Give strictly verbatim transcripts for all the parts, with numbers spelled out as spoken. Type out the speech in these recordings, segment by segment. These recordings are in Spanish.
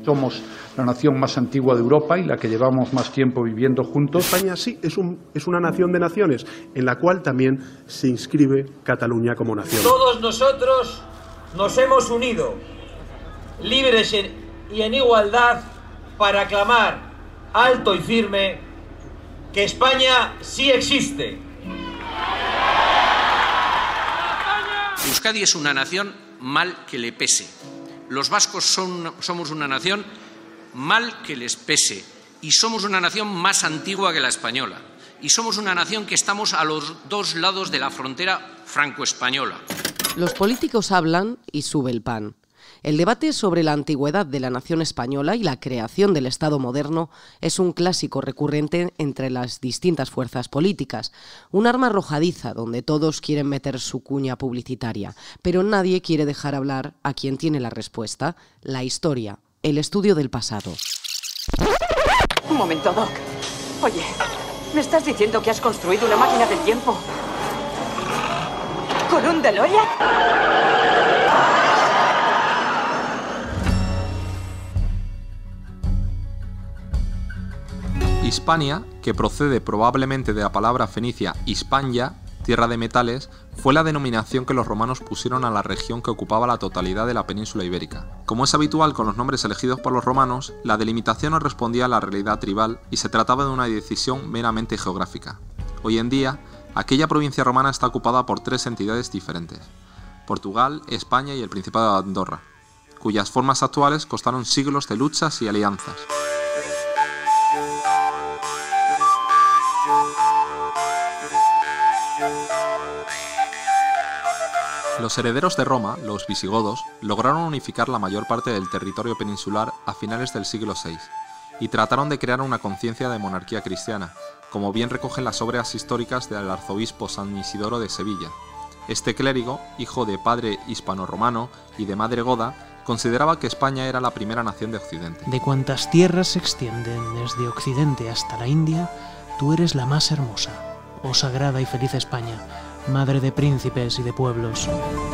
Somos la nación más antigua de Europa y la que llevamos más tiempo viviendo juntos. España sí es, un, es una nación de naciones, en la cual también se inscribe Cataluña como nación. Todos nosotros nos hemos unido, libres y en igualdad, para clamar alto y firme que España sí existe. Euskadi es una nación mal que le pese. Los vascos son, somos una nación mal que les pese. Y somos una nación más antigua que la española. Y somos una nación que estamos a los dos lados de la frontera franco-española. Los políticos hablan y sube el pan. El debate sobre la antigüedad de la nación española y la creación del Estado moderno es un clásico recurrente entre las distintas fuerzas políticas, un arma arrojadiza donde todos quieren meter su cuña publicitaria, pero nadie quiere dejar hablar a quien tiene la respuesta, la historia, el estudio del pasado. Un momento, Doc. Oye, ¿me estás diciendo que has construido una máquina del tiempo con un DeLorean? Hispania, que procede probablemente de la palabra fenicia Hispania, tierra de metales, fue la denominación que los romanos pusieron a la región que ocupaba la totalidad de la península ibérica. Como es habitual con los nombres elegidos por los romanos, la delimitación no respondía a la realidad tribal y se trataba de una decisión meramente geográfica. Hoy en día, aquella provincia romana está ocupada por tres entidades diferentes: Portugal, España y el Principado de Andorra, cuyas formas actuales costaron siglos de luchas y alianzas. Los herederos de Roma, los visigodos, lograron unificar la mayor parte del territorio peninsular a finales del siglo seis y trataron de crear una conciencia de monarquía cristiana, como bien recogen las obras históricas del arzobispo San Isidoro de Sevilla. Este clérigo, hijo de padre hispano-romano y de madre goda, consideraba que España era la primera nación de Occidente. De cuantas tierras se extienden desde Occidente hasta la India, tú eres la más hermosa, oh sagrada y feliz España, madre de príncipes y de pueblos.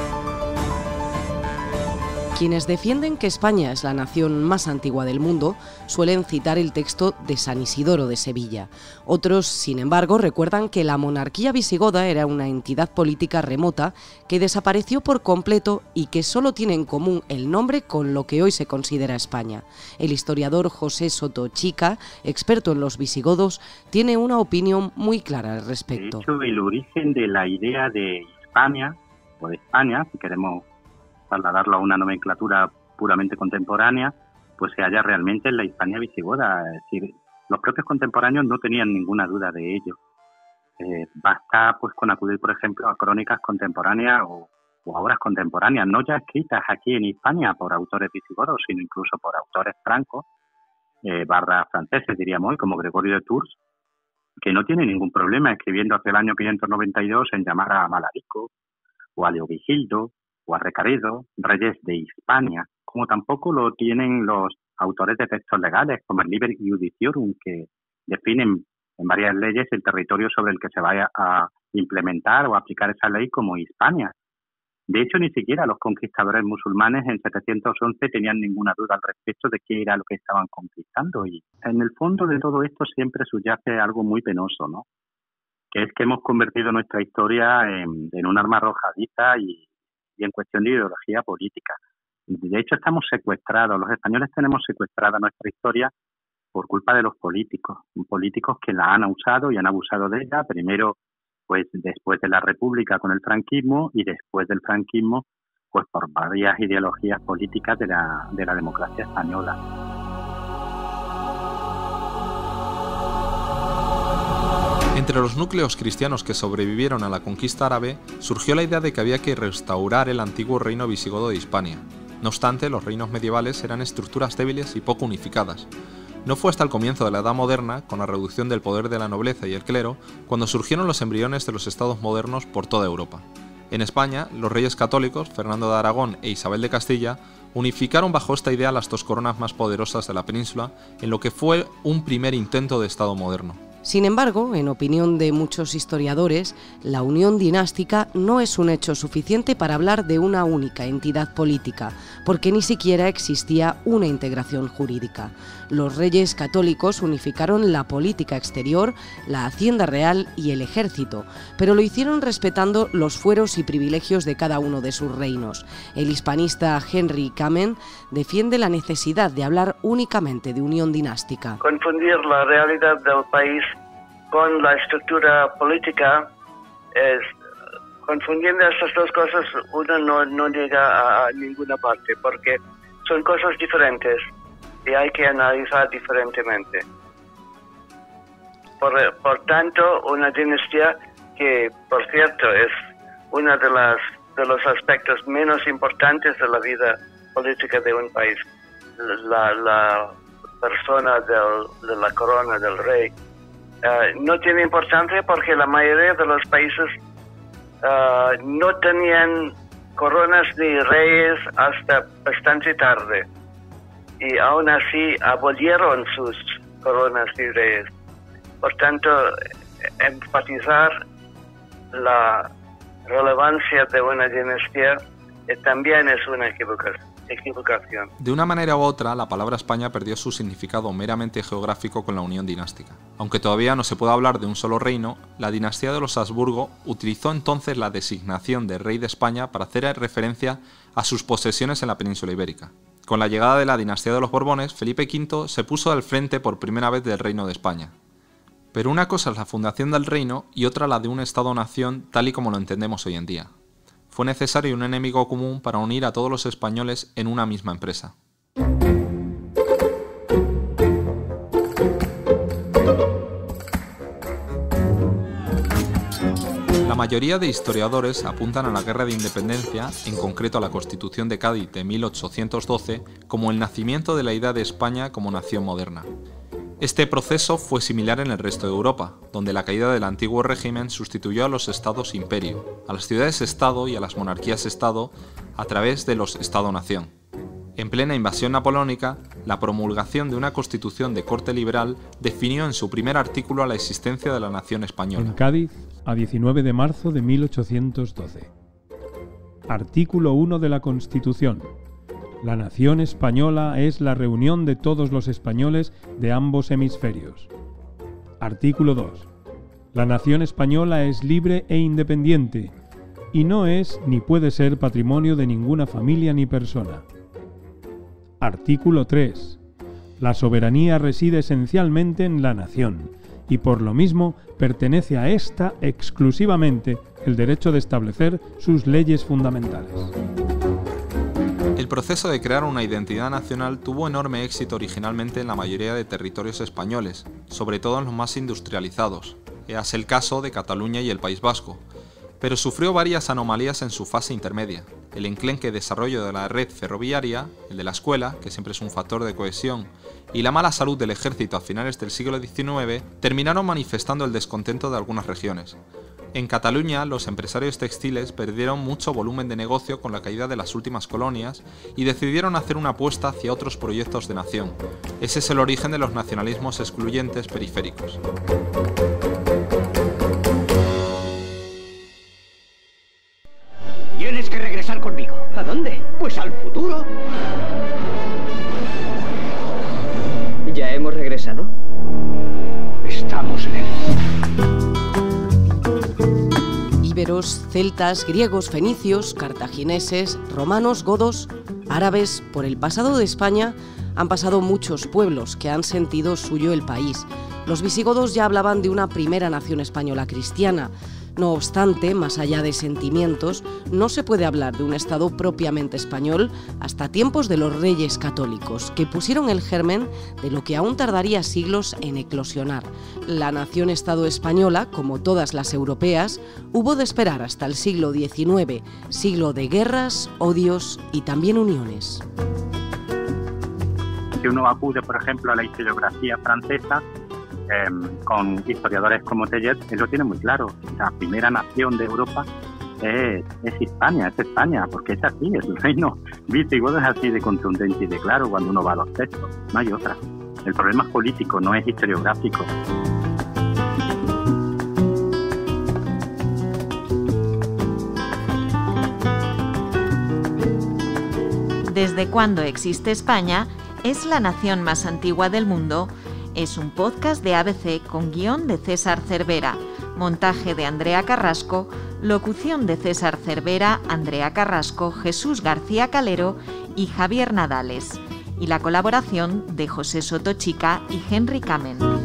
Quienes defienden que España es la nación más antigua del mundo suelen citar el texto de San Isidoro de Sevilla. Otros, sin embargo, recuerdan que la monarquía visigoda era una entidad política remota que desapareció por completo y que solo tiene en común el nombre con lo que hoy se considera España. El historiador José Soto Chica, experto en los visigodos, tiene una opinión muy clara al respecto. De hecho, el origen de la idea de Hispania, o de España, si queremos trasladarlo a una nomenclatura puramente contemporánea, pues se halla realmente en la Hispania visigoda. Es decir, los propios contemporáneos no tenían ninguna duda de ello. Eh, basta pues con acudir, por ejemplo, a crónicas contemporáneas o, o obras contemporáneas, no ya escritas aquí en Hispania por autores visigodos, sino incluso por autores francos, eh, barra franceses, diríamos hoy, como Gregorio de Tours, que no tiene ningún problema escribiendo hacia el año quinientos noventa y dos en llamar a Malarico o a Leovigildo o a Recaredo, reyes de Hispania, como tampoco lo tienen los autores de textos legales, como el Liber Iudiciorum, que definen en varias leyes el territorio sobre el que se vaya a implementar o aplicar esa ley como Hispania. De hecho, ni siquiera los conquistadores musulmanes en setecientos once tenían ninguna duda al respecto de qué era lo que estaban conquistando. Y en el fondo de todo esto siempre subyace algo muy penoso, ¿no? Que es que hemos convertido nuestra historia en, en un arma arrojadiza y y en cuestión de ideología política. De hecho, estamos secuestrados, los españoles tenemos secuestrada nuestra historia por culpa de los políticos, políticos que la han usado y han abusado de ella, primero pues después de la República con el franquismo y después del franquismo pues por varias ideologías políticas de la, de la democracia española. Entre los núcleos cristianos que sobrevivieron a la conquista árabe, surgió la idea de que había que restaurar el antiguo reino visigodo de Hispania. No obstante, los reinos medievales eran estructuras débiles y poco unificadas. No fue hasta el comienzo de la Edad Moderna, con la reducción del poder de la nobleza y el clero, cuando surgieron los embriones de los estados modernos por toda Europa. En España, los reyes católicos, Fernando de Aragón e Isabel de Castilla, unificaron bajo esta idea las dos coronas más poderosas de la península en lo que fue un primer intento de estado moderno. Sin embargo, en opinión de muchos historiadores, la unión dinástica no es un hecho suficiente para hablar de una única entidad política, porque ni siquiera existía una integración jurídica. Los reyes católicos unificaron la política exterior, la hacienda real y el ejército, pero lo hicieron respetando los fueros y privilegios de cada uno de sus reinos. El hispanista Henry Kamen defiende la necesidad de hablar únicamente de unión dinástica. Confundir la realidad del país con la estructura política es, confundiendo estas dos cosas, uno no, no llega a ninguna parte, porque son cosas diferentes y hay que analizar diferentemente. Por, por tanto, una dinastía que, por cierto, es uno de, las, de los aspectos menos importantes de la vida política de un país, la, la persona del, de la corona del rey, uh, no tiene importancia porque la mayoría de los países uh, no tenían coronas ni reyes hasta bastante tarde, y aún así abolieron sus coronas y reyes. Por tanto, enfatizar la relevancia de una dinastía eh, también es una equivocación. equivocación. De una manera u otra, la palabra España perdió su significado meramente geográfico con la unión dinástica. Aunque todavía no se puede hablar de un solo reino, la dinastía de los Habsburgo utilizó entonces la designación de rey de España para hacer referencia a sus posesiones en la península ibérica. Con la llegada de la dinastía de los Borbones, Felipe quinto se puso al frente por primera vez del Reino de España. Pero una cosa es la fundación del reino y otra la de un Estado-nación tal y como lo entendemos hoy en día. Fue necesario un enemigo común para unir a todos los españoles en una misma empresa. La mayoría de historiadores apuntan a la Guerra de Independencia, en concreto a la Constitución de Cádiz de mil ochocientos doce, como el nacimiento de la idea de España como nación moderna. Este proceso fue similar en el resto de Europa, donde la caída del antiguo régimen sustituyó a los estados-imperio, a las ciudades-estado y a las monarquías-estado a través de los Estado-nación. En plena invasión napoleónica, la promulgación de una constitución de corte liberal definió en su primer artículo la existencia de la nación española. En Cádiz, a diecinueve de marzo de mil ochocientos doce. Artículo uno de la Constitución. La nación española es la reunión de todos los españoles de ambos hemisferios. Artículo dos. La nación española es libre e independiente, y no es ni puede ser patrimonio de ninguna familia ni persona. Artículo tres. La soberanía reside esencialmente en la nación, y por lo mismo pertenece a ésta exclusivamente el derecho de establecer sus leyes fundamentales. El proceso de crear una identidad nacional tuvo enorme éxito originalmente en la mayoría de territorios españoles, sobre todo en los más industrializados, es el caso de Cataluña y el País Vasco, pero sufrió varias anomalías en su fase intermedia. El enclenque desarrollo de la red ferroviaria, el de la escuela, que siempre es un factor de cohesión, y la mala salud del ejército a finales del siglo diecinueve terminaron manifestando el descontento de algunas regiones. En Cataluña, los empresarios textiles perdieron mucho volumen de negocio con la caída de las últimas colonias y decidieron hacer una apuesta hacia otros proyectos de nación. Ese es el origen de los nacionalismos excluyentes periféricos. Tienes que regresar conmigo. ¿A dónde? Pues al futuro. ¿Ya hemos regresado? Estamos en él. Íberos, celtas, griegos, fenicios, cartagineses, romanos, godos, árabes, por el pasado de España han pasado muchos pueblos que han sentido suyo el país. Los visigodos ya hablaban de una primera nación española cristiana. No obstante, más allá de sentimientos, no se puede hablar de un Estado propiamente español hasta tiempos de los reyes católicos, que pusieron el germen de lo que aún tardaría siglos en eclosionar. La nación-Estado española, como todas las europeas, hubo de esperar hasta el siglo diecinueve, siglo de guerras, odios y también uniones. Si uno acude, por ejemplo, a la historiografía francesa, Eh, con historiadores como Tellet, él lo tiene muy claro. La primera nación de Europa es, es Hispania, es España, porque es así, es el reino visigodo, es así de contundente y de claro cuando uno va a los textos, no hay otra. El problema es político, no es historiográfico. ¿Desde cuándo existe España? ¿Es la nación más antigua del mundo? Es un podcast de A B C con guión de César Cervera, montaje de Andrea Carrasco, locución de César Cervera, Andrea Carrasco, Jesús García Calero y Javier Nadales, y la colaboración de José Sotochica y Henry Kamen.